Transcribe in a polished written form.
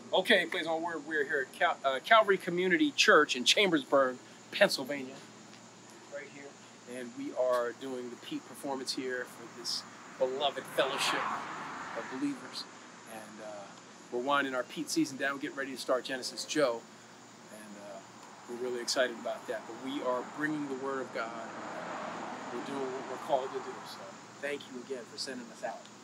Okay, please on word. We're here at Calvary Community Church in Chambersburg, Pennsylvania, right here, and we are doing the Pete performance here for this beloved fellowship of believers, and we're winding our Pete season down, getting ready to start Genesis Joe, and we're really excited about that. But we are bringing the Word of God. We're doing what we're called to do. So thank you again for sending us out.